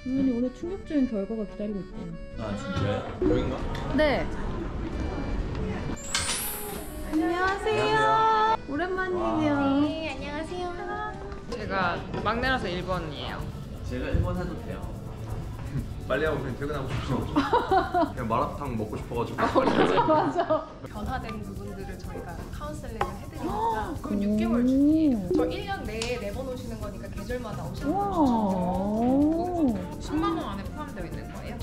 주연이 오늘 충격적인 결과가 기다리고 있대요. 아 진짜요? 여긴가? 네. 안녕하세요. 오랜만이에요. 네, 안녕하세요. 제가 막내라서 1번이에요. 제가 1번 해도 돼요. 빨리 하고 그냥 퇴근하고 싶죠. 그냥 마라탕 먹고 싶어가지고. 맞아. 변화된 부분들을 저희가 카운셀링을 해드리니까 그럼 6개월 주기. 저 1년 내에 4번 오시는 거니까 계절마다 오시는 거죠. 10만 원 안에 포함되어 있는 거예요.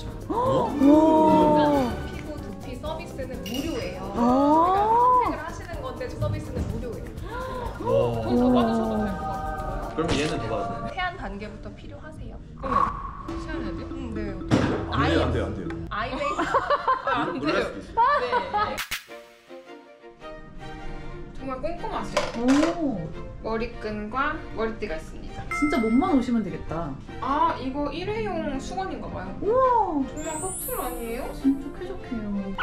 그러니까 피부, 두피 서비스는 무료예요. 그러니까 선택을 하시는 건데 서비스는 무료예요. 돈 더 받으셔도 될 것 같고요. 그럼 얘는 더 받아야 돼. 태안 단계부터 필요하세요. 시간이 돼요? 네. 안 돼요. 아이베이스. 안 놀랄 돼요. 수도 있어. 네. 정말 꼼꼼하세요. 오. 머리끈과 머리띠가 있습니다. 진짜 몸만 오시면 되겠다. 아 이거 일회용 수건인가 봐요. 우와. 정말 커플 아니에요? 진짜 쾌적해요.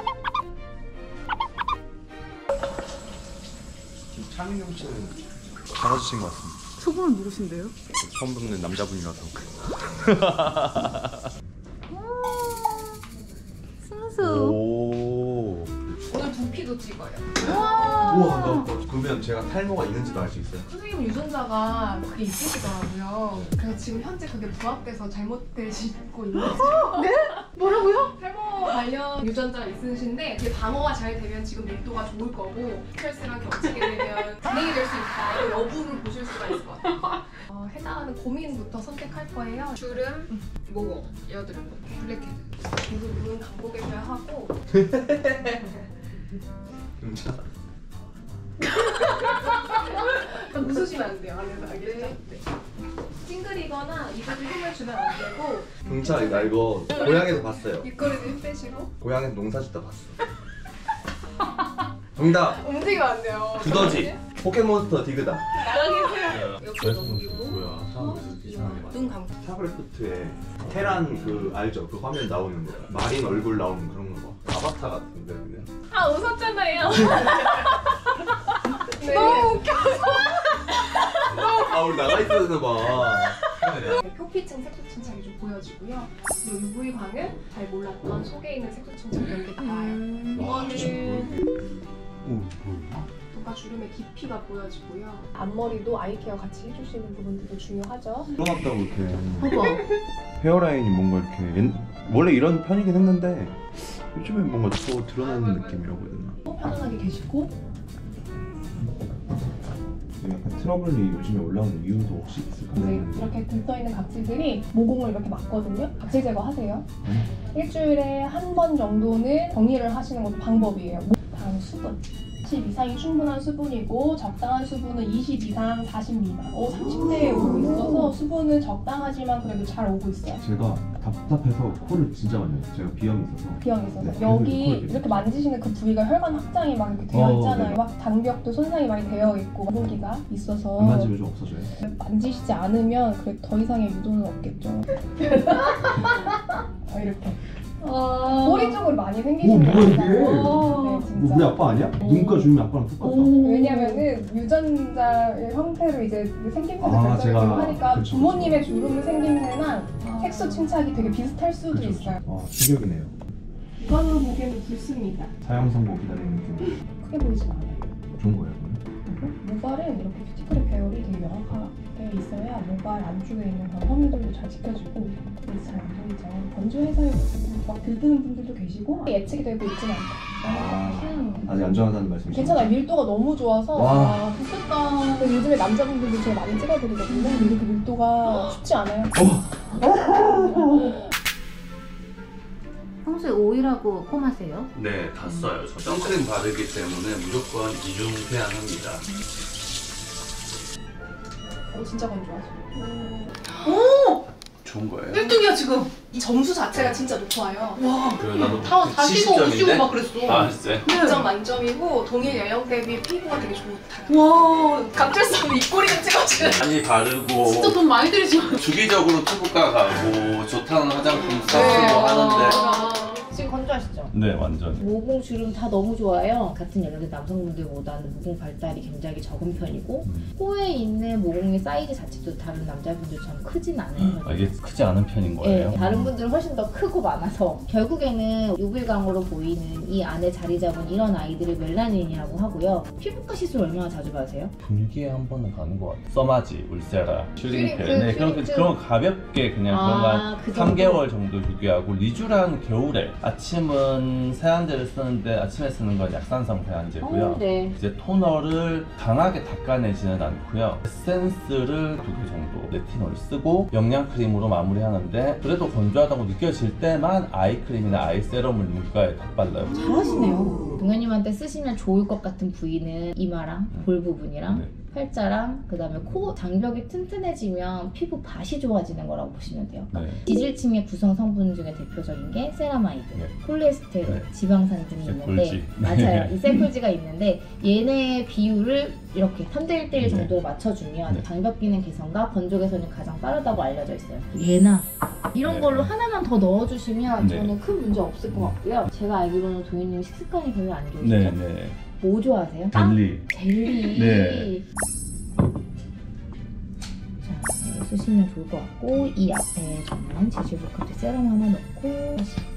지금 차민경 씨는 작아지신 것 같습니다. 저분은 누구신데요? 처음 뵙는 남자분이라서. 순수. 오. 오늘 두피도 찍어요. 우와. 그러면 제가 탈모가 있는지도 알 수 있어요? 선생님 유전자가 그게 있으시더라고요. 그래서 지금 현재 그게 부합돼서 잘못되시고 있는 거죠. 네? 뭐라고요? 탈모 관련 유전자가 있으신데 그게 방어가 잘 되면 지금 밀도가 좋을 거고 스트레스랑 겹치게 되면 진행이 될 수 있다. 이 여부를 보실 수가 있을 것 같아요. 해당하는 고민부터 선택할 거예요. 주름, 모공, 여드름, 블랙헤드. 계속 눈 감고 계셔야 하고 진짜. 웃으시면 안 돼요. 알겠죠? 네. 찡그리거나 입에서 힘을 주면 안 되고 경찰이 나 이거 고향에서 봤어요. 입꼬리도 힘 빼시고 고향에서 농사짓다 봤어. 정답. 움직이면 안 돼요. 두더지. 포켓몬스터 디그다. 나가 계세요. 옆으로 넘기고 뭐야? 사람들 이상하게 눈 감고 샤브레프트에 테란 그 알죠? 그 화면 나오는 거. 마린 얼굴 나오는 그런 거. 아바타 같은데 그냥. 아 웃었잖아요. 네. 너무 웃겨. 아 우리 나가 있어야 되나 봐. 표피층 색소 침착이 좀 보여지고요. 그리고 UV광은 잘 몰랐던 속에 있는 색소 침착 이렇게 나와요. 이거는 눈가 주름의 깊이가 보여지고요. 앞머리도 아이케어 같이 해주시는 부분들도 중요하죠. 일어났다고 이렇게. 봐봐. 헤어라인이 뭔가 이렇게 원래 이런 편이긴 했는데 요즘엔 뭔가 더 드러나는 느낌이라고 해야 되나? 편안하게 계시고 약간 트러블이 요즘에 올라오는 이유도 혹시 있을까요? 네, 이렇게 들떠있는 각질들이 모공을 이렇게 막거든요. 각질 제거하세요. 일주일에 한 번 정도는 정리를 하시는 것도 방법이에요. 다음 수분. 10 이상이 충분한 수분이고 적당한 수분은 20 이상 40 미만. 30대에 오고 있어서 수분은 적당하지만 그래도 잘 오고 있어요. 제가 답답해서 코를 진짜 많이 해요. 제가 비염이 있어서. 비염이 있어서 네, 여기 코를 이렇게 만지시는 그 부위가 혈관 확장이 막 이렇게 되어 있잖아요. 네. 막 장벽도 손상이 많이 되어 있고 공기가 있어서 안 만지면 좀 없어져요? 만지시지 않으면 그래 더 이상의 유도는 없겠죠. 이렇게 머리 쪽으로 많이 생기시는 뭐야, 이게? 네, 진짜. 우리 아빠 아니야? 눈가 주름이 아빠랑 똑같다. 왜냐면은 유전자의 형태로 이제 생김새도 결정이 되고 제가 하니까 그쵸, 부모님의 주름 생김새나 색소 침착이 되게 비슷할 수도 있어요. 충격이네요. 육안으로 보기에는 붉습니다. 사형 선고 기다리는 느낌. 크게 보이진 않아요. 좋은 거예요, 그러면? 모발은 이렇게 큐티클의 배열이 되게 명확하게 있어야 모발 안쪽에 있는 그런 허미들도 잘 지켜지고 그래서 잘 안 보이죠. 건조해서 막 들뜨는 분들도 계시고 예측이 되고 있지는 않다. 아직 안전하다는 말씀이시죠? 괜찮아요. 밀도가 너무 좋아서 와. 좋겠다. 근데 요즘에 남자분들도 제가 많이 찍어드리거든요. 근데 그 밀도가 쉽지 않아요. 평소에 오일하고 폼하세요? 네, 다 써요. 저 선크림 바르기 때문에 무조건 이중 세안합니다. 진짜 건조하죠. 좋은 거예요? 1등이야 지금. 이 점수 자체가 진짜 높아요. 와. 그래 나도 다 45, 55 막 그랬어. 아 진짜요? 100점 만점이고 동일 연령대비 피부가 되게 좋다. 와. 각질성 입꼬리가 찍어지는. 많이 바르고 진짜 돈 많이 들이지. 주기적으로 피부과 가고 좋다는 화장품 네. 쓰고 하는데 지금 건조하시죠? 네, 완전. 모공 주름 다 너무 좋아요. 같은 연령대 남성분들보다는 모공 발달이 굉장히 적은 편이고 코에 있는 모공의 사이즈 자체도 다른 남자분들처럼 크진 않은 편이에요. 이게 크지 않은 편인 거예요? 네, 다른 분들은 훨씬 더 크고 많아서 결국에는 유불강으로 보이는 이 안에 자리 잡은 이런 아이들을 멜라닌이라고 하고요. 피부과 시술 얼마나 자주 받으세요? 분기에 한 번은 가는 것 같아요. 써마지, 울세라, 슈링크. 그 네, 슈링크. 그런 가볍게 그냥 그런 거 그 3개월 정도 주기하고 리쥬란 겨울에 아침은 세안제를 쓰는데 아침에 쓰는 건 약산성 세안제고요. 네. 이제 토너를 강하게 닦아내지는 않고요. 에센스를 2개 정도 레티놀 쓰고 영양크림으로 마무리하는데 그래도 건조하다고 느껴질 때만 아이크림이나 아이세럼을 눈가에 덧발라요. 잘하시네요. 동현님한테 쓰시면 좋을 것 같은 부위는 이마랑 볼 부분이랑 네. 팔자랑 그 다음에 코 장벽이 튼튼해지면 피부 밭이 좋아지는 거라고 보시면 돼요. 네. 지질층의 구성 성분 중에 대표적인 게 세라마이드, 네. 폴리에스테롤, 네. 지방산 등이 있는데 세폴지. 맞아요. 이 세폴지가 있는데 얘네의 비율을 이렇게 3대 1대1 정도로 맞춰주면 네. 장벽 기능 개선과 건조 개선이 가장 빠르다고 알려져 있어요. 얘나 이런 네. 걸로 하나만 더 넣어주시면 네. 저는 큰 문제 없을 것 같고요. 제가 알기로는 도현님 식습관이 별로 안 좋으시죠? 네, 네. 뭐 좋아하세요? 빵? 젤리. 젤리. 네. 자, 이거 쓰시면 좋을 것 같고 이 앞에 저는 지질복합제 세럼 하나 넣고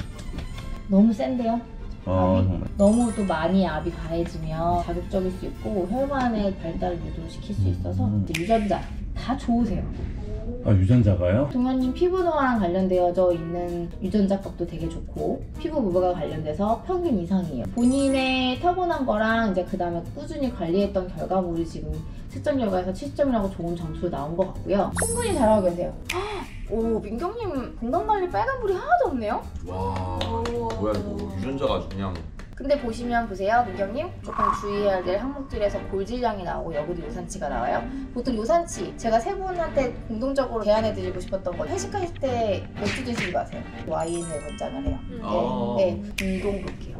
너무 센데요? 정말. 너무 또 많이 압이 가해지면 자극적일 수 있고 혈관의 발달을 유도시킬 수 있어서 이제 유전자 다 좋으세요. 아, 유전자가요? 동현님 피부 노화랑 관련되어져 있는 유전자 값도 되게 좋고 피부 부부가 관련돼서 평균 이상이에요. 본인의 타고난 거랑 이제 그 다음에 꾸준히 관리했던 결과물이 지금 채점 결과에서 70점이라고 좋은 점수로 나온 것 같고요. 충분히 잘하고 계세요. 오, 민경님 건강관리 빨간불이 하나도 없네요? 와 뭐야 이거 유전자가 아주 그냥 근데 보세요 민경님 조금 주의해야 될 항목들에서 골질량이 나오고 여기도 요산치가 나와요. 보통 요산치 제가 세 분한테 공동적으로 제안해드리고 싶었던 건 회식하실 때 맥주 드시는 거 아세요? 와인을 권장을 해요. 네, 운동복이요.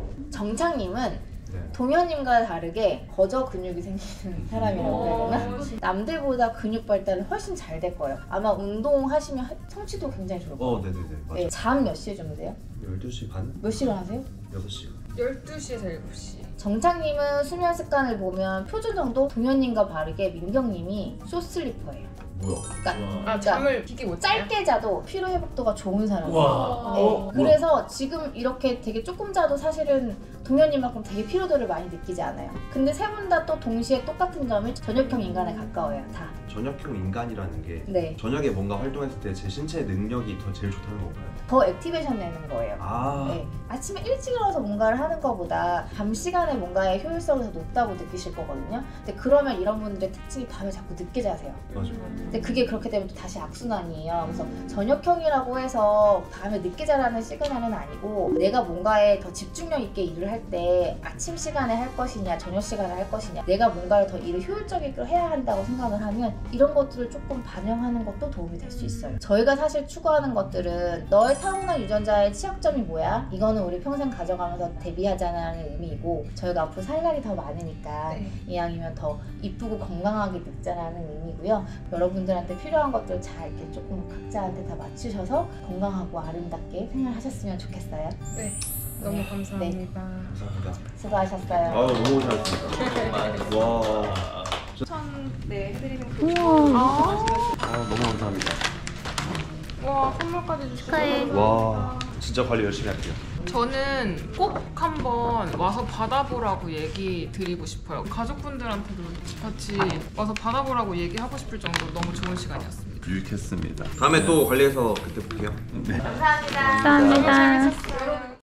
정창님은 동현님과 다르게 거저 근육이 생기는 사람이라고 해야 되나? 남들보다 근육 발달은 훨씬 잘 될 거예요. 아마 운동하시면 성취도 굉장히 좋을 거예요. 네네네 맞아. 네, 잠 몇 시에 주무세요? 12시 반? 몇 시간 하세요? 6시 12시에서 7시. 정창님은 수면 습관을 보면 표준 정도 동현님과 다르게 민경님이 쇼슬리퍼예요. 뭐야? 아, 잠을 깊게 못 자요? 짧게 자도 피로 회복도가 좋은 사람이에요. 와. 네. 그래서 지금 이렇게 되게 조금 자도 사실은 동현님만큼 되게 피로도를 많이 느끼지 않아요. 근데 세 분 다 또 동시에 똑같은 점이 저녁형 인간에 가까워요. 다. 저녁형 인간이라는 게 네. 저녁에 뭔가 활동했을 때 제 신체 능력이 더 제일 좋다는 건가요? 더 액티베이션 내는 거예요. 아 네. 아침에 일찍 일어나서 뭔가를 하는 것보다 밤 시간에 뭔가의 효율성이 더 높다고 느끼실 거거든요. 근데 그러면 이런 분들의 특징이 밤에 자꾸 늦게 자세요. 맞아. 근데 그게 그렇게 되면 또 다시 악순환이에요. 그래서 저녁형이라고 해서 밤에 늦게 자라는 시그널은 아니고 내가 뭔가에 더 집중력 있게 일을 할 때 아침 시간에 할 것이냐 저녁 시간에 할 것이냐 내가 뭔가를 더 일을 효율적이게 해야 한다고 생각을 하면 이런 것들을 조금 반영하는 것도 도움이 될 수 있어요. 저희가 사실 추구하는 것들은 너의 타고난 유전자의 취약점이 뭐야? 이거는 우리 평생 가져가면서 대비하자는 의미이고 저희가 앞으로 살 날이 더 많으니까 네. 이왕이면 더 이쁘고 건강하게 늙자라는 의미고요. 여러분들한테 필요한 것들 잘 이렇게 조금 각자한테 다 맞추셔서 건강하고 아름답게 생활하셨으면 좋겠어요. 네. 너무 감사합니다. 감사합니다. 수고하셨어요. 너무 잘했습니다. 와 네, 해드리는 너무 감사합니다. 와, 선물까지 주시고. 와 진짜 관리 열심히 할게요. 저는 꼭 한번 와서 받아보라고 얘기 드리고 싶어요. 가족분들한테도 같이 와서 받아보라고 얘기하고 싶을 정도로 너무 좋은 시간이었습니다. 유익했습니다. 다음에 또 관리해서 그때 볼게요. 감사합니다. 너무 재밌었어요.